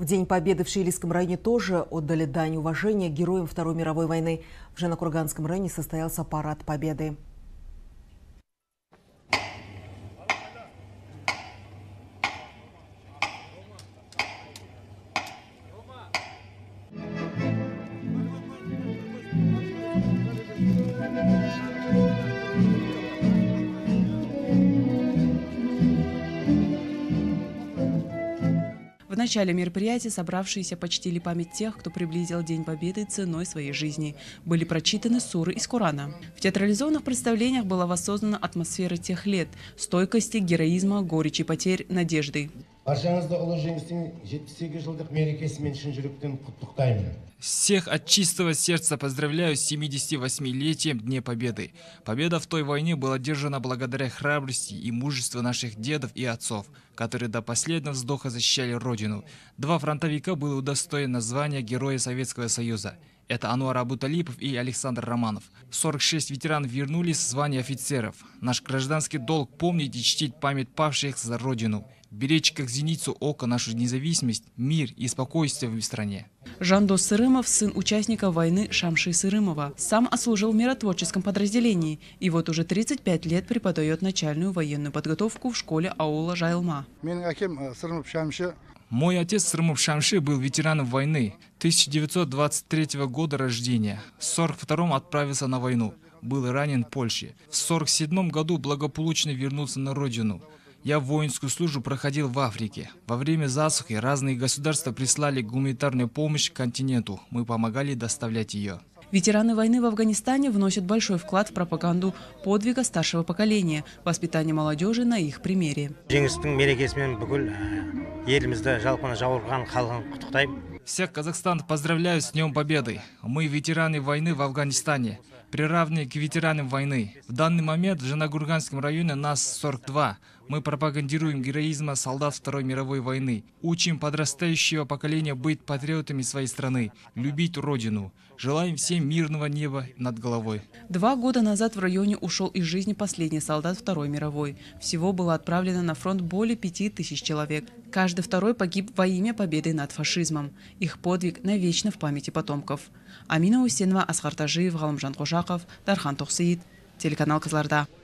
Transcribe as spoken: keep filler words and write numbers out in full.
В День Победы в Шилийском районе тоже отдали дань уважения героям Второй мировой войны. В Женокурганском районе состоялся парад Победы. В начале мероприятия собравшиеся почтили память тех, кто приблизил День Победы ценой своей жизни. Были прочитаны суры из Корана. В театрализованных представлениях была воссоздана атмосфера тех лет – стойкости, героизма, горечи потерь, надежды. Всех от чистого сердца поздравляю с семидесятивосьмилетием Дня Победы. Победа в той войне была одержана благодаря храбрости и мужеству наших дедов и отцов, которые до последнего вздоха защищали Родину. Два фронтовика были удостоены звания Героя Советского Союза. Это Ануар Абуталипов и Александр Романов. сорок шесть ветеранов вернулись в звание офицеров. Наш гражданский долг – помнить и чтить память павших за Родину. Беречь как зеницу ока нашу независимость, мир и спокойствие в стране. Жандос Сырымов – сын участника войны Шамши Сырымова. Сам отслужил в миротворческом подразделении и вот уже тридцать пять лет преподает начальную военную подготовку в школе аула Жайылма. Мой отец Сырымов Шамши был ветераном войны тысяча девятьсот двадцать третьего года рождения. В сорок втором отправился на войну. Был ранен в Польше. В сорок седьмом году благополучно вернулся на родину. Я воинскую службу проходил в Африке. Во время засухи разные государства прислали гуманитарную помощь к континенту. Мы помогали доставлять ее. Ветераны войны в Афганистане вносят большой вклад в пропаганду подвига старшего поколения, воспитание молодежи на их примере. Всех казахстанцев поздравляю с Днем Победы. Мы ветераны войны в Афганистане, приравнены к ветеранам войны. В данный момент в Женокурганском районе нас сорок два. Мы пропагандируем героизм солдат Второй мировой войны. Учим подрастающего поколения быть патриотами своей страны, любить Родину. Желаем всем мирного неба над головой. Два года назад в районе ушел из жизни последний солдат Второй мировой. Всего было отправлено на фронт более пяти тысяч человек. Каждый второй погиб во имя победы над фашизмом. Их подвиг навечно в памяти потомков. Амина Усенова, Асхар Тажиев, Галымжан Кошаков, Дархан Тохсиит, телеканал Кызылорда.